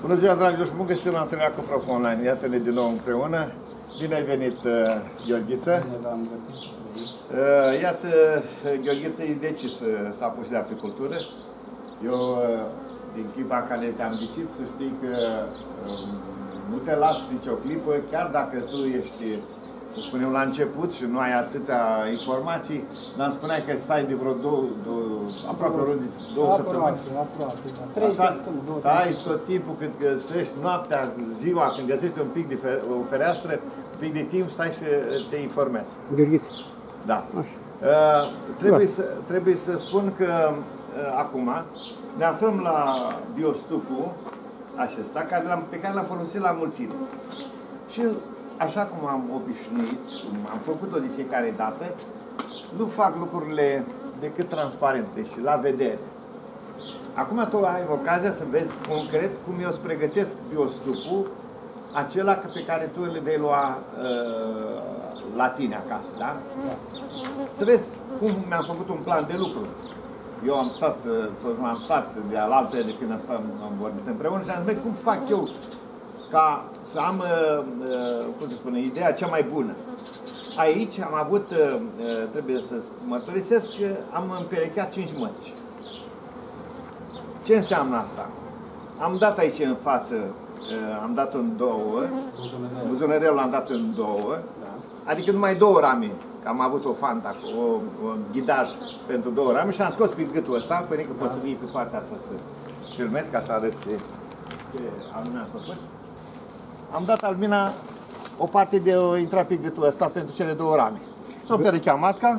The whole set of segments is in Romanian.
Bună ziua, dragilor, și bun găsit la întâlnirea cu Prof Online. Iată-ne din nou împreună. Bine ai venit, Gheorghiță. Bine v-am găsit. Iată, Gheorghiță e decis să apuci de apicultură. Eu, din clipa în care te-am ghicit, să știi că nu te las nicio clipă, chiar dacă tu ești, să spunem, la început și nu ai atâtea informații, dar îmi spuneai că stai de vreo aproape două săptămâni. Aproape, 3 săptămâni. Stai tot timpul cât găsești, noaptea, ziua, când găsești un pic de o fereastră, un pic de timp, stai și te informezi. Gheorghiță. Da. Trebuie să spun că acum ne aflăm la biostupul acesta, pe care l-am folosit la mulțire. Și așa cum am obișnuit, cum am făcut-o de fiecare dată, nu fac lucrurile decât transparente și la vedere. Acum tu ai ocazia să vezi concret cum eu îți pregătesc biostupul, acela pe care tu îl vei lua la tine acasă, da? Să vezi cum mi-am făcut un plan de lucru. Eu am stat de alaltă de când am vorbit împreună și am zis, cum fac eu ca să am, cum se spune, ideea cea mai bună. Aici am avut, trebuie să mărturisesc, că am împerecheat 5 măci. Ce înseamnă asta? Am dat aici în față, am dat în 2, buzunărelul l-am dat în 2, adică numai 2 rame, că am avut o fanta, un ghidaj pentru 2 rame și am scos pe gâtul ăsta, până că poți să vii pe partea asta să filmezi, ca să arăți ce alumina am făcut. Am dat alumina o parte de o intra pe gâtul ăsta pentru cele 2 rame. S-o împerecheam matca.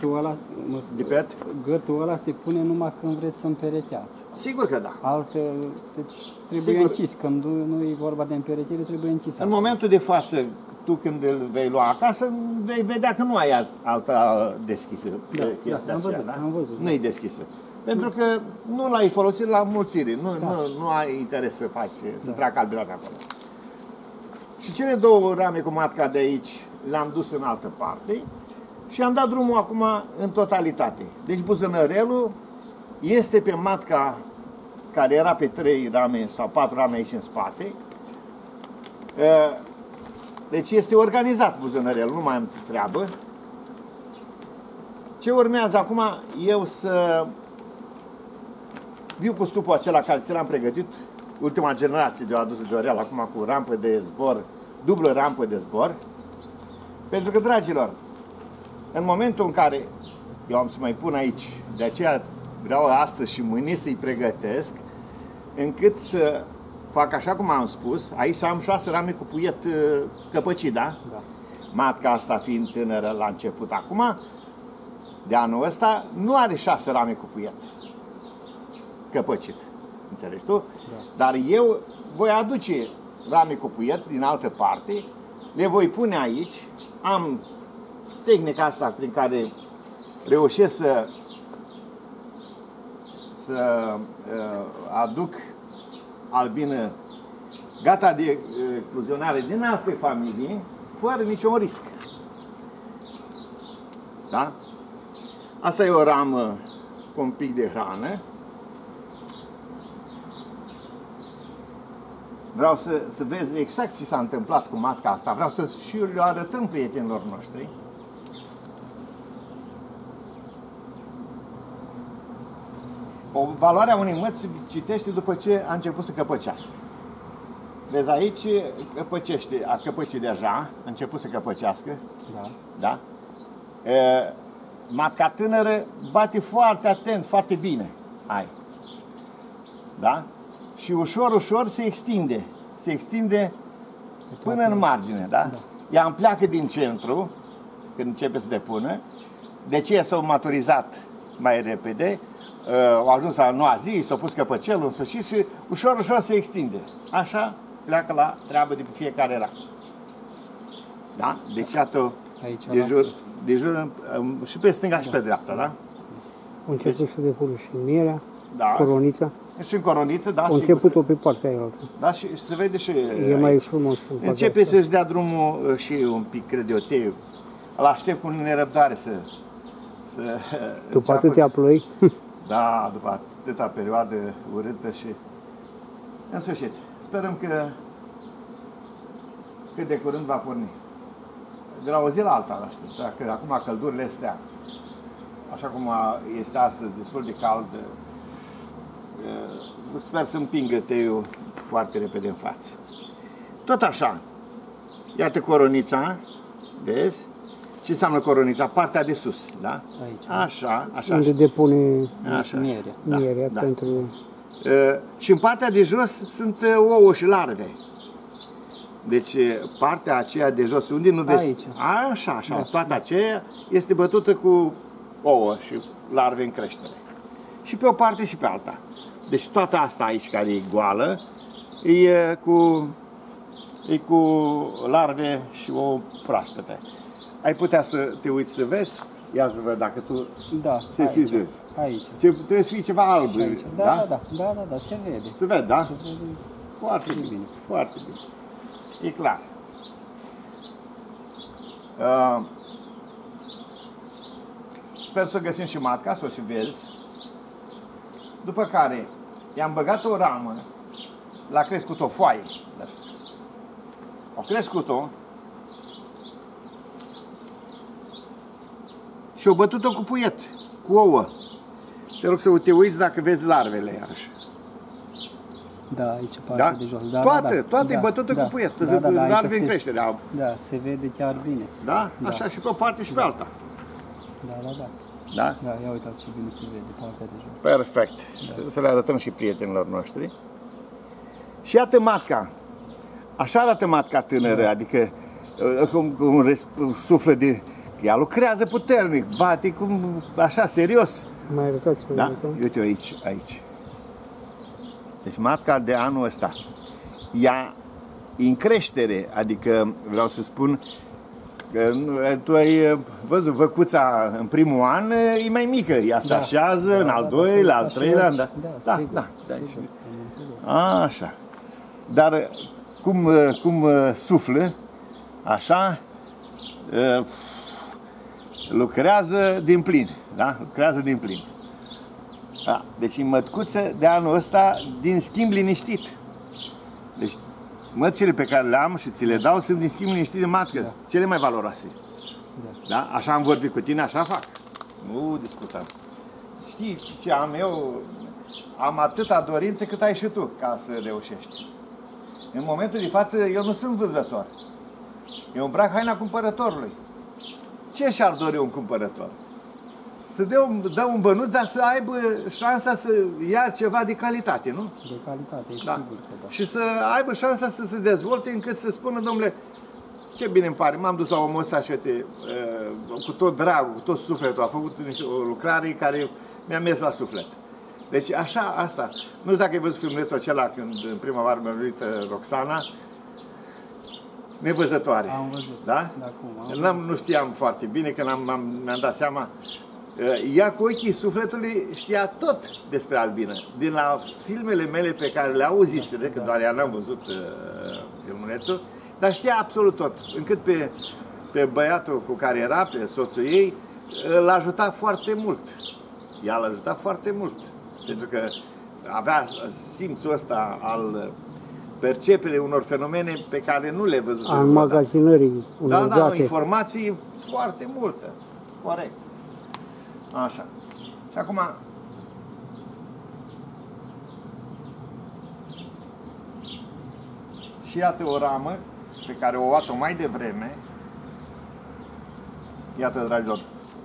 Gâtul ăla se pune numai când vreți să împerecheați. Sigur că da. Deci trebuie închis. Când nu e vorba de împerechere, trebuie închis. În momentul de față, tu când îl vei lua acasă, vei vedea că nu ai alta deschisă. Am văzut. Nu e deschisă. Pentru că nu l-ai folosit la mulțire. Nu ai interes să faci, să treacă albiroane acolo. Și cele 2 rame cu matca de aici le-am dus în altă parte și am dat drumul acum în totalitate. Deci buzănărelul este pe matca care era pe 3 rame sau 4 rame aici în spate. Deci este organizat buzănărelul, nu mai am treabă. Ce urmează acum? Eu să viu cu stupul acela care ți l-am pregătit, ultima generație de-o adusă de Oreal, acum cu rampă de zbor, dublă rampă de zbor. Pentru că, dragilor, în momentul în care eu am să mai pun aici, de aceea vreau astăzi și mâine să-i pregătesc, încât să fac așa cum am spus, aici am 6 rame cu puiet căpăcit, da? Da. Matca asta fiind tânără la început acum, de anul ăsta, nu are 6 rame cu puiet căpăcit. Înțelegi tu? Da. Dar eu voi aduce rame cu puiet din altă parte, le voi pune aici, am tehnica asta prin care reușesc să aduc albină gata de ecluzionare din alte familii, fără niciun risc. Da? Asta e o ramă cu un pic de hrană. Vreau să vezi exact ce s-a întâmplat cu matca asta. Vreau să și le arătăm prietenilor noștri. O valoare a unei măți se citește după ce a început să căpăcească. Vezi aici, a căpăcit deja, a început să căpăcească. Da. Da? Matca tânără bate foarte atent, foarte bine. Hai. Da? Și ușor, ușor se extinde. Se extinde până în margine, da? Da. Ea îmi pleacă din centru, când începe să depună. De ce s-au maturizat mai repede? Au ajuns la noua zi, s-au pus căpăcelul în sfârșit și ușor, ușor se extinde. Așa pleacă la treabă de pe fiecare ram. Da? Deci iată de jur și pe stânga și pe dreapta, da? Au început să depună și mierea, da. Coronița. Și în coroniță, da. Au început-o pe partea aia altă. Da, și se vede și e mai frumos. Începe să-și dea drumul și un pic, cred eu, teiul. Îl aștept cu nerăbdare să după atâtea ploi. Da, după atâta perioadă urâtă și în sfârșit. sperăm că cât de curând va porni. De la o zi la alta, nu știu, dacă acum căldurile astea, așa cum este astăzi, destul de cald, sper să împingă teiul foarte repede în față. Tot așa, iată coronița, vezi? Ce înseamnă coronița? Partea de sus, da? Aici. Așa, așa. Unde depune mierea. Da, pentru... și în partea de jos sunt ouă și larve. Deci partea aceea de jos, unde nu vezi... Aici. Așa, toată aceea este bătută cu ouă și larve în creștere. Și pe o parte și pe alta. Deci toată asta aici care e goală, e cu larve și ouă proaspete. Ai putea să te uiți să vezi? Ia să văd dacă tu sesizezi. Aici. Trebuie să fie ceva alb. Aici. Da, se vede. Se vede, da? Se vede. Foarte bine, foarte bine. E clar. Sper să găsim și matca, să o și vezi. După care i-am băgat o ramă, l-a crescut o foaie. Au crescut-o și o bătut-o cu puiet, cu ouă. Te rog să te uiți dacă vezi larvele iarăși. Da, aici partea de jos. Toate e bătută cu puiet, larve în creștere. Da, se vede chiar bine. Da? Așa și pe o parte și pe alta. Da. Da? Da, ia uitați ce bine se vede partea de jos. Perfect. Să le arătăm și prietenilor noștri. Și iată matca. Așa arată matca tânără, adică cum suflă de... Ea lucrează puternic, bate cum, așa, serios. Mai arătați, da? Uite aici. Deci matca de anul ăsta, ea e în creștere, adică vreau să spun că tu ai văzut văcuța în primul an, e mai mică, ea se așează în al doilea, al treilea, da. Așa. Dar cum suflă, așa, lucrează din plin, da? Lucrează din plin. Da. Deci e mătcuță de anul ăsta din schimb liniștit. Deci mătcile pe care le am și ți le dau sunt din schimb liniștit de matcă, cele mai valoroase. Da? Așa am vorbit cu tine, așa fac. Nu discutăm. Știi ce am eu? Am atâta dorință cât ai și tu ca să reușești. În momentul de față eu nu sunt vânzător. Eu îmbrac haina cumpărătorului. Ce și-ar dori un cumpărător? Să dă un bănuț, dar să aibă șansa să ia ceva de calitate, nu? De calitate, sigur că da. Și să aibă șansa să se dezvolte încât să spună, domnule, ce bine îmi pare, m-am dus la omul ăsta și cu tot dragul, cu tot sufletul, a făcut o lucrare care mi-a mers la suflet. Deci așa, asta. Nu știu dacă ai văzut filmulețul acela când în prima oară mi-a venit Roxana, nevăzătoare. Am văzut. Da? Nu știam foarte bine, că mi-am dat seama. Ea cu ochii sufletului știa tot despre albină. Din la filmele mele pe care le auziseră, că doar ea n-am văzut filmulețul, dar știa absolut tot. Încât pe băiatul cu care era, pe soțul ei, l-a ajutat foarte mult. Ea l-a ajutat foarte mult. Pentru că avea simțul ăsta al perceperii unor fenomene pe care nu le văzut. Al magazinării unor date. Informații foarte multe. Corect. Așa. Și acum și iată o ramă pe care o luat-o mai devreme. Iată, dragilor.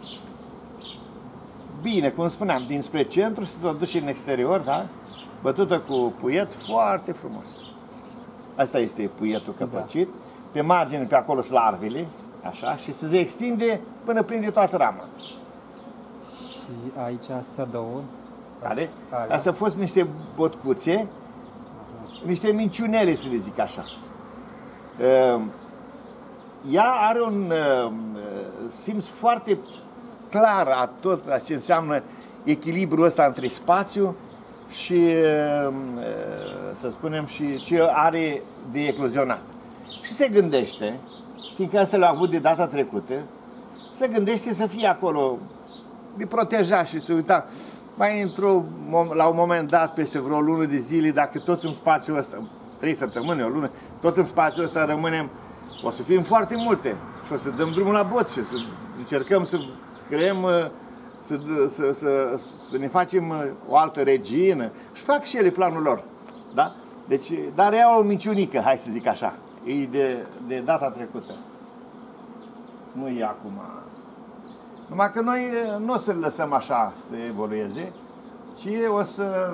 Bine, cum spuneam, dinspre centru se duce în exterior, da? Bătută cu puiet, foarte frumos. Asta este puietul căpăcit. Pe margine, pe acolo sunt larvele, așa, și se extinde până prinde toată rama. Și aici astea două. Care? Astea au fost niște botcuțe, niște minciunele, să le zic așa. Ea are un simț foarte clar a tot ce înseamnă echilibrul ăsta între spațiu și, să spunem, și ce are de ecluzionat. Și se gândește, fiindcă asta l-a avut de data trecută, se gândește să fie acolo de protejat și să uita mai la un moment dat, peste vreo lună de zile, dacă tot în spațiul ăsta, 3 săptămâni, o lună, tot în spațiul ăsta rămânem, o să fim foarte multe și o să dăm drumul la bot și să încercăm să creăm, să ne facem o altă regină și fac și ele planul lor, da? Deci, dar e o minciunică, hai să zic așa, e de data trecută, nu e acum. Numai că noi nu o să-l lăsăm așa să evolueze, ci o să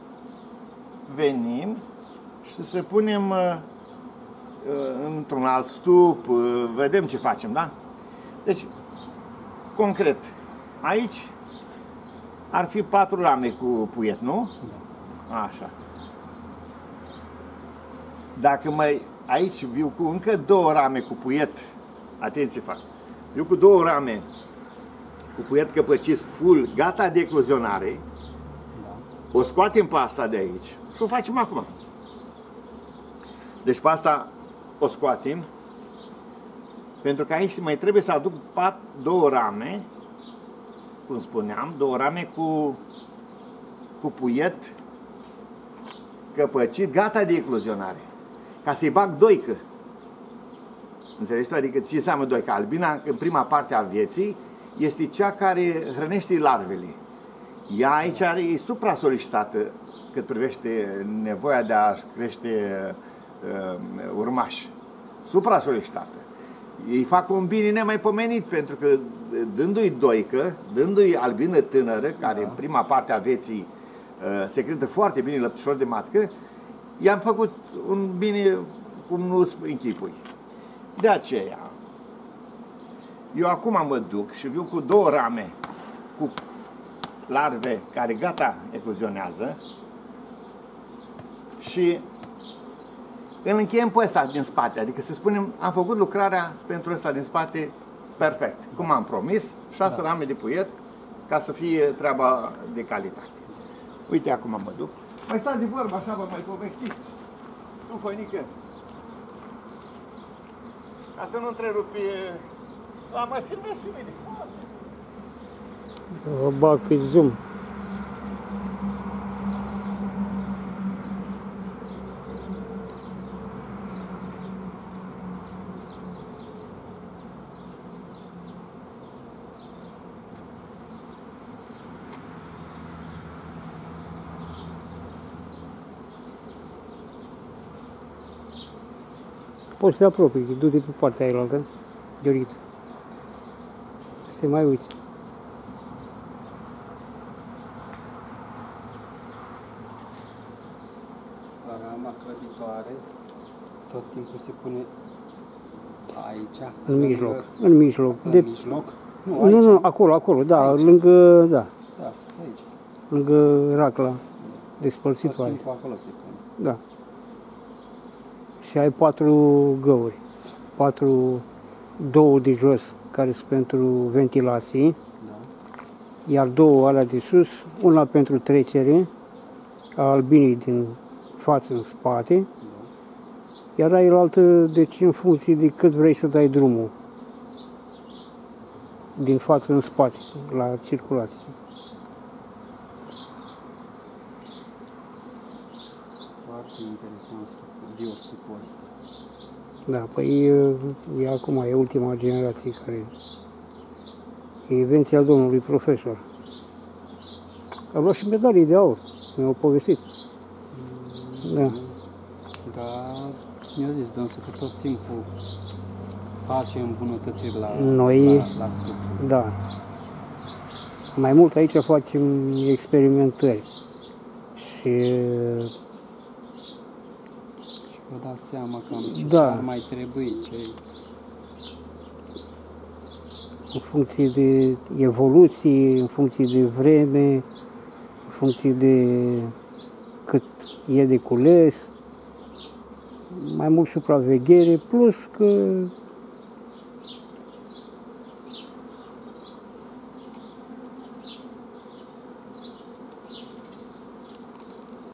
venim și să punem într-un alt stup, vedem ce facem, da? Deci, concret, aici ar fi 4 rame cu puiet, nu? Așa. Dacă aici viu cu încă 2 rame cu puiet, atenție fac, viu cu 2 rame cu puiet căpăcit full, gata de ecluzionare, o scoatem pe asta de aici și o facem acum. Deci pe asta o scoatem, pentru că aici mai trebuie să aduc 2 rame, cum spuneam, 2 rame cu puiet căpăcit, gata de ecluzionare, ca să-i bag doică. Înțelegi tu? Adică ce înseamnă doică? Albina, în prima parte a vieții, este cea care hrănește larvele. Ea aici e supra-solicitată cât privește nevoia de a crește urmași. Supra-solicitată. Ei fac un bine nemaipomenit, pentru că dându-i doică, dându-i albină tânără, care în prima parte a vieții secretă foarte bine lăptișor de matcă, i-am făcut un bine cum nu închipui. De aceea, eu acum mă duc și viu cu 2 rame cu larve care gata ecluzionează și îl încheiem pe ăsta din spate, adică să spunem, am făcut lucrarea pentru ăsta din spate perfect, cum am promis, 6 rame de puiet, ca să fie treaba de calitate. Uite, acum mă duc. Mai stați de vorbă, așa vă mai povestiți. Nu, Foinică. Ca să nu întrerupi... Da, mai filmezi și mine. O bag pe Zoom. Poți să te apropii, du-te pe partea ailaltă, Gheorghiță. Să te mai uiți. Rama clăditoare tot timpul se pune aici. În mijloc, în mijloc. În mijloc? Nu, aici. Nu, acolo, da, Aici. lângă, da, Da, aici. lângă racla Tot despărțitoare. timpul acolo se pune. Da. Și ai 4 găuri, 2 de jos care sunt pentru ventilații, Da. iar 2 alea de sus, una pentru trecere a albinii din față în spate, Da. iar ailaltă, deci în funcție de cât vrei să dai drumul, din față în spate, la circulație. Foarte interesant biostupul ăsta. Da, păi e acum, e ultima generație care... E invenția domnului profesor. A luat și medalii de aur, mi-au povestit. Da. Dar mi-a zis dânsul că tot timpul face îmbunătățiri la structură. Da. Mai mult aici facem experimentări. Și vă dați seama cam ce Da. ar mai trebui, ce... în funcție de evoluție, în funcție de vreme, în funcție de cât e de cules, mai mult supraveghere, plus că